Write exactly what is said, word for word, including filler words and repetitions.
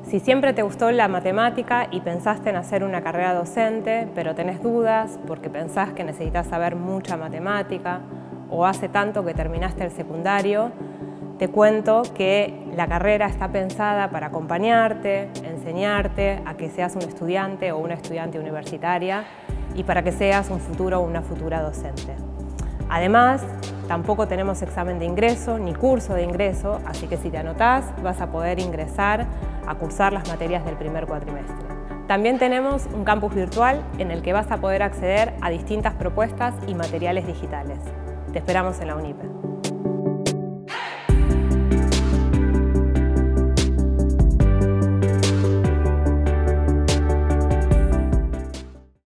Si siempre te gustó la matemática y pensaste en hacer una carrera docente, pero tenés dudas porque pensás que necesitas saber mucha matemática o hace tanto que terminaste el secundario, te cuento que la carrera está pensada para acompañarte, enseñarte a que seas un estudiante o una estudiante universitaria y para que seas un futuro o una futura docente. Además, tampoco tenemos examen de ingreso ni curso de ingreso, así que si te anotás vas a poder ingresar a cursar las materias del primer cuatrimestre. También tenemos un campus virtual en el que vas a poder acceder a distintas propuestas y materiales digitales. Te esperamos en la UNIPE.